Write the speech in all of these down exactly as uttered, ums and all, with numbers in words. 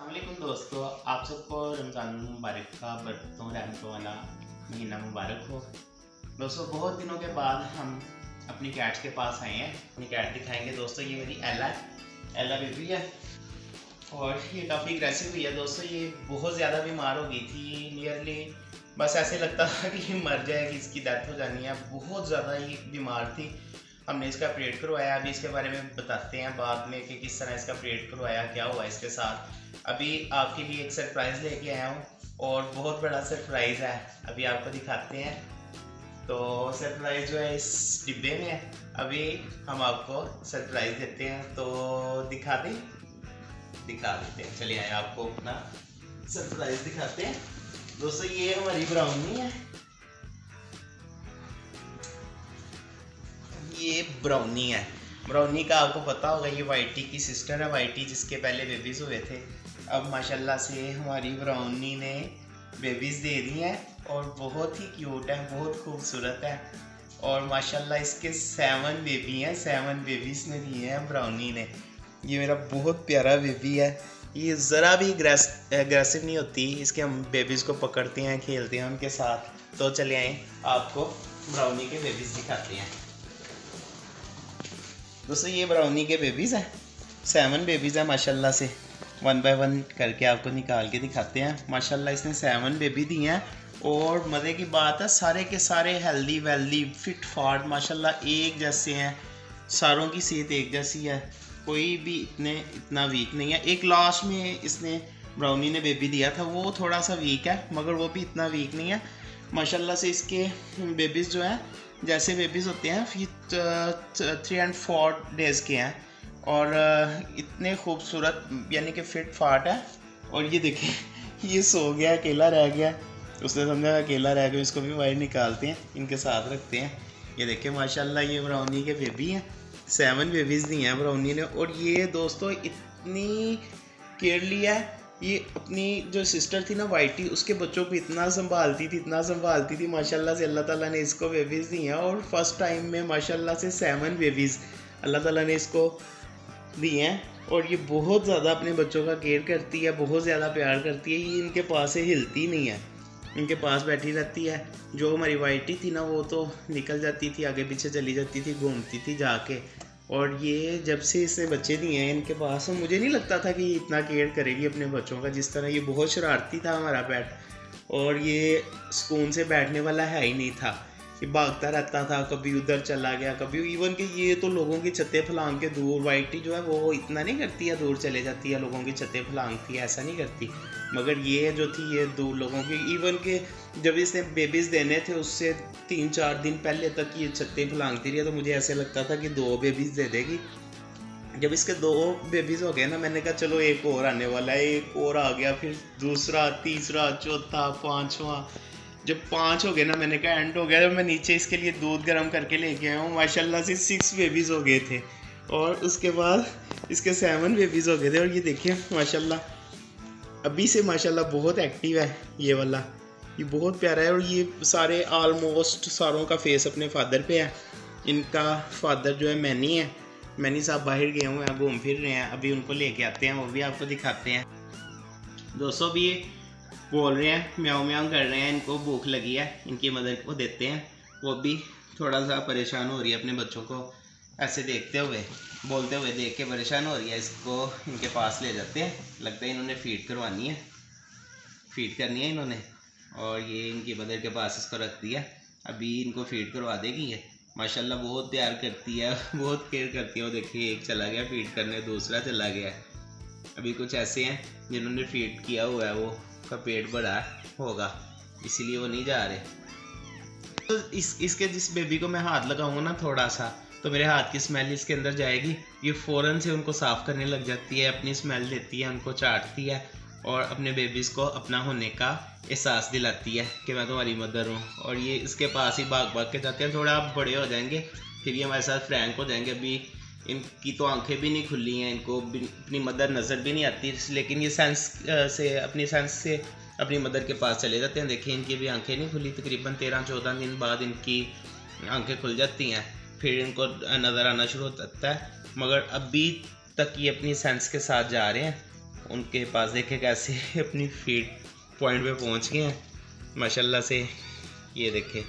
अस्सलामुअलैकुम दोस्तों, आप सबको रमज़ान मुबारक का बरकतों रहमतों वाला महीना मुबारक हो। दोस्तों बहुत दिनों के बाद हम अपनी कैट्स के पास आए हैं। अपनी कैट दिखाएंगे दोस्तों। ये मेरी एला एला बेबी है और ये काफ़ी अग्रेसिव हुई है दोस्तों। ये बहुत ज़्यादा बीमार हो गई थी, नियरली बस ऐसे लगता था कि ये मर जाएगी, इसकी डेथ हो जानी है। बहुत ज़्यादा ये बीमार थी। हमने इसका ऑपरेट करवाया। अभी इसके बारे में बताते हैं बाद में कि किस तरह इसका ऑपरेट करवाया, क्या हुआ इसके साथ। अभी आपके लिए एक सरप्राइज़ लेके आया हूँ और बहुत बड़ा सरप्राइज़ है, अभी आपको दिखाते हैं। तो सरप्राइज़ जो है इस डिब्बे में है। अभी हम आपको सरप्राइज़ देते हैं, तो दिखा दें दिखा देते हैं। चलिए आए आपको अपना सरप्राइज़ दिखाते हैं दोस्तों। ये हमारी ब्राउनी है, ये ब्राउनी है। ब्राउनी का आपको पता होगा, ये वाइटी की सिस्टर है। वाइटी जिसके पहले बेबीज़ हुए थे, अब माशाल्लाह से हमारी ब्राउनी ने बेबीज़ दे दी हैं और बहुत ही क्यूट है, बहुत खूबसूरत है। और माशाल्लाह इसके सेवन बेबी हैं, सेवन बेबीज़ ने दिए हैं ब्राउनी ने। ये मेरा बहुत प्यारा बेबी है। ये ज़रा भी एग्रेसिव नहीं होती। इसके हम बेबीज़ को पकड़ते हैं, खेलते हैं उनके साथ। तो चले आए आपको ब्राउनी के बेबीज़ दिखाते हैं दोस्तों। ये ब्राउनी के बेबीज़ हैं, सेवन बेबीज़ हैं माशाल्लाह से। वन बाय वन करके आपको निकाल के दिखाते हैं। माशाल्लाह इसने सेवन बेबी दिए हैं और मज़े की बात है सारे के सारे हेल्दी वेल्दी फिट फाट माशाल्लाह एक जैसे हैं। सारों की सेहत एक जैसी है, कोई भी इतने इतना वीक नहीं है। एक लास्ट में इसने ब्राउनी ने बेबी दिया था, वो थोड़ा सा वीक है, मगर वो भी इतना वीक नहीं है माशाल्लाह से। इसके बेबीज़ जो हैं जैसे बेबीज़ होते हैं फिर थ्री एंड फोर डेज़ के हैं और इतने खूबसूरत यानी कि फिट फाट है। और ये देखिए ये सो गया, अकेला रह गया। उसने समझा अकेला रह गया, इसको भी बाहर निकालते हैं, इनके साथ रखते हैं। ये देखिए माशाल्लाह ये ब्राउनी के बेबी हैं, सेवन बेबीज़ दी हैं ब्राउनी ने। और ये दोस्तों इतनी केयर लिया है। ये अपनी जो सिस्टर थी ना वाइटी, उसके बच्चों को इतना संभालती थी इतना संभालती थी माशाल्लाह से। अल्लाह ताला ने इसको बेबीज़ दी हैं और फर्स्ट टाइम में माशाल्लाह से सेवन बेबीज़ अल्लाह ताला ने इसको दी हैं। और ये बहुत ज़्यादा अपने बच्चों का केयर करती है, बहुत ज़्यादा प्यार करती है। ये इनके पास से हिलती नहीं है, इनके पास बैठी रहती है। जो हमारी वाइटी थी ना वो तो निकल जाती थी, आगे पीछे चली जाती थी, घूमती थी जाके। और ये जब से इसने बच्चे दिए हैं इनके पास, तो मुझे नहीं लगता था कि ये इतना केयर करेगी अपने बच्चों का जिस तरह। ये बहुत शरारती था हमारा पेट और ये सुकून से बैठने वाला है ही नहीं था। ये भागता रहता था, कभी उधर चला गया, कभी इवन कि ये तो लोगों की छतें फलांग के दूर। वाइटी जो है वो इतना नहीं करती है, दूर चले जाती है, लोगों की छतें फलांगती है, ऐसा नहीं करती। मगर ये जो थी ये दूर लोगों की, इवन के जब इसने बेबीज़ देने थे उससे तीन चार दिन पहले तक ये छतें फलांगती रही। तो मुझे ऐसे लगता था कि दो बेबीज़ दे देगी। जब इसके दो बेबीज़ हो गए ना, मैंने कहा चलो एक और आने वाला है, एक और आ गया, फिर दूसरा, तीसरा, चौथा, पाँचवा। जब पाँच हो गए ना, मैंने कहा एंड हो गया। जब मैं नीचे इसके लिए दूध गर्म करके लेके आया हूँ, माशाल्लाह से सिक्स बेबीज़ हो गए थे और उसके बाद इसके सेवन बेबीज़ हो गए थे। और ये देखिए माशाल्लाह अभी से माशाल्लाह बहुत एक्टिव है ये वाला, ये बहुत प्यारा है। और ये सारे आलमोस्ट सारों का फेस अपने फादर पे है। इनका फादर जो है मैनी है, मैनी साहब बाहर गए हुए हैं, घूम फिर रहे हैं। अभी उनको लेके आते हैं, वो भी आपको दिखाते हैं दोस्तों। भी ये बोल रहे हैं, म्याऊं म्याऊं कर रहे हैं, इनको भूख लगी है, इनकी मदर को देते हैं। वो भी थोड़ा सा परेशान हो रही है अपने बच्चों को ऐसे देखते हुए, बोलते हुए देख के परेशान हो रही है। इसको इनके पास ले जाते हैं, लगता है इन्होंने फीड करवानी है, फीड करनी है इन्होंने। और ये इनकी मदर के पास इसको रख दिया, अभी इनको फीड करवा देगी ये। माशाल्लाह बहुत प्यार करती है, बहुत केयर करती है। वो देखिए एक चला गया फीड करने, दूसरा चला गया। अभी कुछ ऐसे हैं जिन्होंने फीड किया हुआ है, वो का पेट बड़ा होगा इसीलिए वो नहीं जा रहे। तो इस इसके जिस बेबी को मैं हाथ लगाऊंगा ना थोड़ा सा, तो मेरे हाथ की स्मेल इसके अंदर जाएगी। ये फ़ौरन से उनको साफ़ करने लग जाती है, अपनी स्मेल देती है, उनको चाटती है और अपने बेबीज़ को अपना होने का एहसास दिलाती है कि मैं तुम्हारी मदर हूँ। और ये इसके पास ही भाग भाग के जाते हैं। थोड़ा आप बड़े हो जाएंगे फिर ये हमारे साथ फ्रैंक हो जाएंगे। अभी इनकी तो आंखें भी नहीं खुली हैं, इनको अपनी मदर नज़र भी नहीं आती, लेकिन ये सेंस से अपनी सेंस से अपनी मदर के पास चले जाते हैं। देखिए इनकी भी आंखें नहीं खुली, तकरीबन तेरह चौदह दिन बाद इनकी आंखें खुल जाती हैं, फिर इनको नज़र आना शुरू होता है। मगर अभी तक ये अपनी सेंस के साथ जा रहे हैं उनके पास देखे कैसे अपनी फीड पॉइंट पे पहुंच गए हैं माशाल्लाह से। ये देखे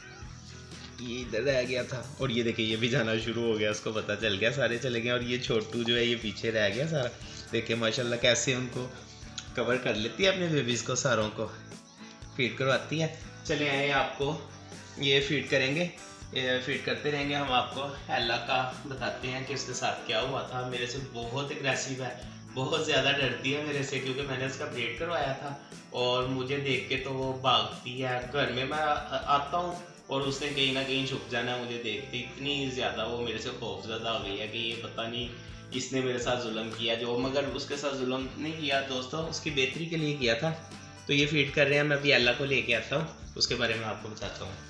ये इधर रह गया था और ये देखे ये भी जाना शुरू हो गया, उसको पता चल गया, सारे चले गए। और ये छोटू जो है ये पीछे रह गया सारा। देखे माशाल्लाह कैसे उनको कवर कर लेती है, अपने बेबीज़ को सारों को फीड करवाती है। चले आए आपको ये फीड करेंगे, ये फीड करते रहेंगे हम। आपको एला का बताते हैं कि उसके साथ क्या हुआ था। मेरे से बहुत एग्रेसिव है, बहुत ज़्यादा डरती है मेरे से, क्योंकि मैंने उसका ब्रीड करवाया था और मुझे देख के तो वो भागती है। घर में मैं आता हूँ और उसने कहीं ना कहीं छुप जाना है मुझे देखती। इतनी ज़्यादा वो मेरे से खौफज़दा हो गई है कि ये पता नहीं इसने मेरे साथ जुल्म किया जो, मगर उसके साथ जुल्म नहीं किया दोस्तों, उसकी बेहतरी के लिए किया था। तो ये फीड कर रहे हैं, मैं अभी एला को लेके आता हूँ, उसके बारे में आपको बताता हूँ।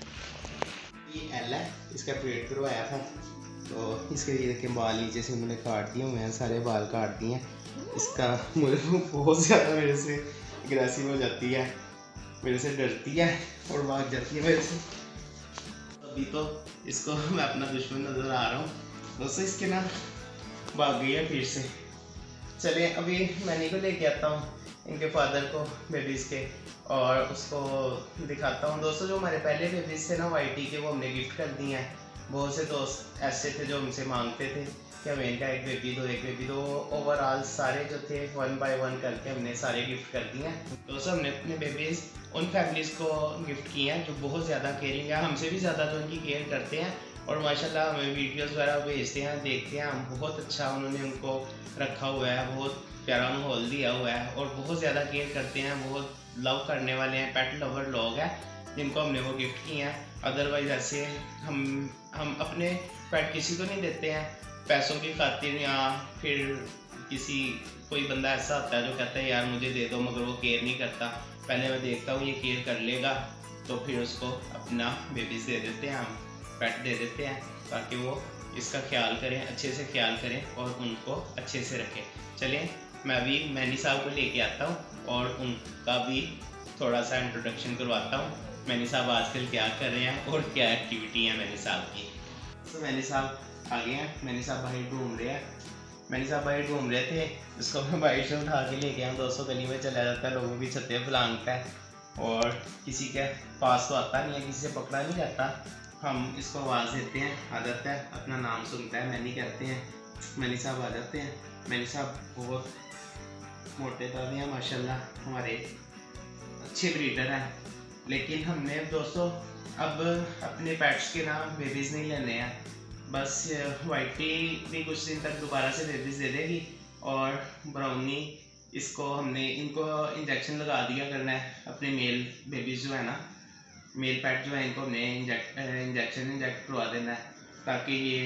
ये एला है, इसका फीड करवाया था तो इसके लिए देखिए बाल नीचे से मैंने काट दिए हुए हैं, सारे बाल काट दिए हैं। इसका मुझे बहुत ज़्यादा मेरे से एग्रेसिव हो जाती है, मेरे से डरती है और भाग जाती है मेरे से। अभी तो इसको मैं अपना दुश्मन नज़र आ रहा हूँ दोस्तों, इसके ना भाग गई है फिर से। चलिए अभी मैनी को लेके आता हूँ, इनके फादर को बेबीज़ के, और उसको दिखाता हूँ। दोस्तों जो हमारे पहले बेबीज़ थे ना वाइटी के, वो हमने गिफ्ट कर दिए हैं। बहुत से दोस्त ऐसे थे जो हमसे मांगते थे कि हमें इनका एक बेबी दो एक बेबी दो। ओवरऑल सारे जो थे वन बाय वन करके हमने सारे गिफ्ट कर दिए हैं। दोस्तों हमने अपने बेबीज़ उन फैमिलीज़ को गिफ्ट किए हैं जो बहुत ज़्यादा केयरिंग है, हमसे भी ज़्यादा जो उनकी केयर करते हैं और माशाल्लाह हमें वीडियोस वगैरह भेजते हैं, देखते हैं हम। बहुत अच्छा उन्होंने उनको रखा हुआ है, बहुत प्यारा माहौल दिया हुआ है और बहुत ज़्यादा केयर करते हैं। बहुत लव करने वाले हैं, पेट लवर लोग हैं जिनको हमने वो गिफ्ट किए हैं। अदरवाइज़ ऐसे हम हम अपने पेट किसी को नहीं देते हैं पैसों की खातिर, या फिर किसी कोई बंदा ऐसा होता है जो कहता है यार मुझे दे दो, मगर वो केयर नहीं करता। पहले मैं देखता हूँ ये केयर कर लेगा तो फिर उसको अपना बेबीज़ दे देते हैं, हम पेट दे देते हैं ताकि वो इसका ख्याल करें, अच्छे से ख्याल करें और उनको अच्छे से रखें। चलिए मैं अभी मैनी साहब को लेके आता हूँ और उनका भी थोड़ा सा इंट्रोडक्शन करवाता हूँ। मैनी साहब आजकल क्या कर रहे हैं और क्या एक्टिविटी है मैनी साहब की। तो मैनी साहब आ गए हैं, मैनी साहब बाहर घूम रहे हैं। मैनी साहब बाहर घूम रहे थे, इसको मैं बाइक से उठा के लेके आया। दोस्तों गली में चला जाता है, लोगों की छतें फलांगता है और किसी के पास तो आता नहीं है, किसी से पकड़ा नहीं जाता। हम इसको आवाज़ देते हैं, आ जाता है, अपना नाम सुनता है, मैनी कहते हैं, मैनी साहब आ जाते हैं। मैनी साहब बहुत मोटे दादी हैं माशाल्लाह, हमारे अच्छे ब्रीडर हैं। लेकिन हमने दोस्तों अब अपने पेट्स के नाम बेबीज़ नहीं लेने हैं, बस वाइटी भी कुछ दिन तक दोबारा से बेबीज़ दे देगी और ब्राउनी इसको हमने इनको इंजेक्शन लगा दिया करना है। अपने मेल बेबीज़ जो है ना, मेल पेट जो है, इनको हमने इंजेक्ट इंजेक्शन इंजेक्ट करवा देना है ताकि ये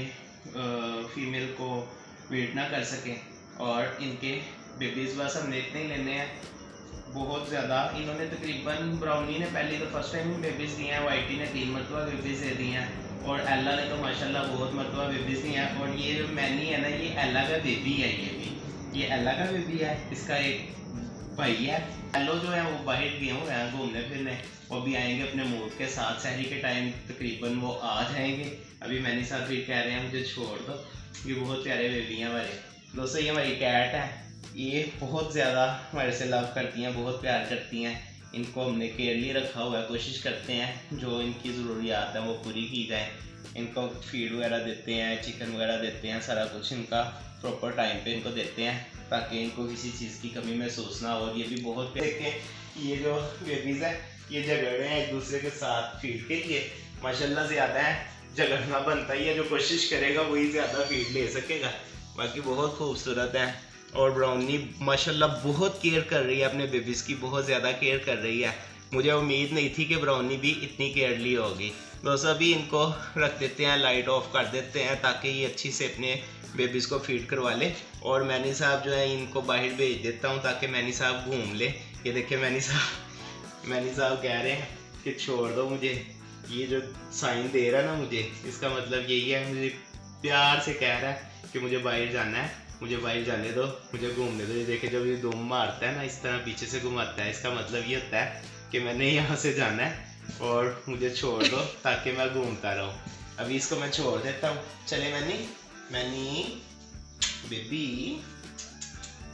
फीमेल को वेट ना कर सकें। और इनके बेबीज़ बस हमने इतने ही लेने हैं, बहुत ज़्यादा। इन्होंने तकरीबन ब्राउनी ने पहले तो फर्स्ट टाइम बेबीज़ दिए हैं, वाइटी ने तीन मरतबा बेबीज़ दे दिए हैं और एला ने तो माशाल्लाह बहुत मरतबा बेबीज़ दिए हैं। और ये जो मैनी है ना, ये एला का बेबी है, ये भी ये एला का बेबी है। इसका एक भाई है एलो जो है, वो बाहर गए हुए हैं घूमने फिरने, वो भी आएंगे अपने मूड के साथ। शहरी के टाइम तकरीबन वो आ जाएंगे। अभी मैनी साहब भी कह रहे हैं मुझे छोड़ दो, ये बहुत प्यारे बेबी हैं हमारे। दोस्तों ये हमारी कैट है, ये बहुत ज़्यादा हमारे से लव करती हैं, बहुत प्यार करती हैं। इनको हमने केयरली रखा हुआ है, कोशिश करते हैं जो इनकी ज़रूरियात है वो पूरी की जाए। इनको फीड वगैरह देते हैं, चिकन वगैरह देते हैं, सारा कुछ इनका प्रॉपर टाइम पे इनको देते हैं ताकि इनको किसी चीज़ की कमी महसूस ना हो। ये भी बहुत देखें, ये जो बेबीज़ है ये झगड़ रहे हैं एक दूसरे के साथ फीड के लिए। माशाल्लाह ज़्यादा है, झगड़ना बनता ही है, जो कोशिश करेगा वही ज़्यादा फीड ले सकेगा। बाकी बहुत खूबसूरत है और ब्राउनी माशाल्लाह बहुत केयर कर रही है अपने बेबीज़ की, बहुत ज़्यादा केयर कर रही है। मुझे उम्मीद नहीं थी कि ब्राउनी भी इतनी केयरली होगी। दोस्तों अभी इनको रख देते हैं, लाइट ऑफ कर देते हैं ताकि ये अच्छी से अपने बेबीज़ को फीड करवा ले। और मैनी साहब जो है इनको बाहर भेज देता हूँ ताकि मैनी साहब घूम ले। ये देखिए मैनी साहब मैनी साहब कह रहे हैं कि छोड़ दो मुझे, ये जो साइन दे रहा है ना मुझे, इसका मतलब यही है, मुझे प्यार से कह रहा है कि मुझे बाहर जाना है, मुझे बाहर जाने दो, मुझे घूमने दो। ये देखे जब ये दुम मारता है ना, इस तरह पीछे से घुमाता है, इसका मतलब ये होता है कि मैंने यहाँ से जाना है और मुझे छोड़ दो ताकि मैं घूमता रहूँ। अभी इसको मैं छोड़ देता हूँ। चले मैनी मैनी बेबी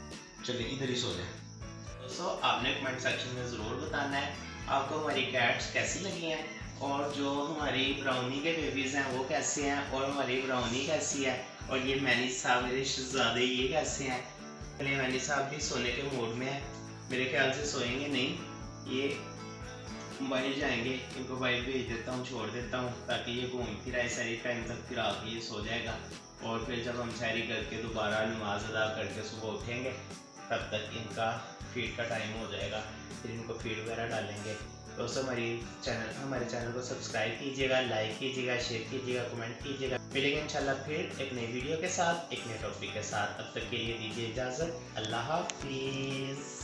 चलिए इधर ही सो जाए। दोस्तों आपने कमेंट सेक्शन में ज़रूर बताना है आपको हमारी कैट्स कैसी लगी हैं, और जो हमारी ब्राउनी के बेबीज़ हैं वो कैसे हैं, और हमारी ब्राउनी कैसी है, और ये मैनी साहब मेरे शहजादे ये कैसे हैं। पहले मैनी साहब भी सोने के मूड में है, मेरे ख्याल से सोएंगे नहीं, ये बाहर जाएंगे, इनको बाहर भेज देता हूँ, छोड़ देता हूँ ताकि ये घूम फिर आए सारी टाइम तक, फिर आके ये सो जाएगा। और फिर जब हम सैरी करके दोबारा नमाज अदा करके सुबह उठेंगे तब तक इनका फीड का टाइम हो जाएगा, फिर इनको फीड वगैरह डालेंगे। दोस्तों हमारी चैनल हमारे चैनल को सब्सक्राइब कीजिएगा, लाइक कीजिएगा, शेयर कीजिएगा, कमेंट कीजिएगा। मिलेंगे इंशाल्लाह फिर एक नई वीडियो के साथ, एक नए टॉपिक के साथ। तब तक के लिए दीजिए इजाज़त। अल्लाह हाफिज़।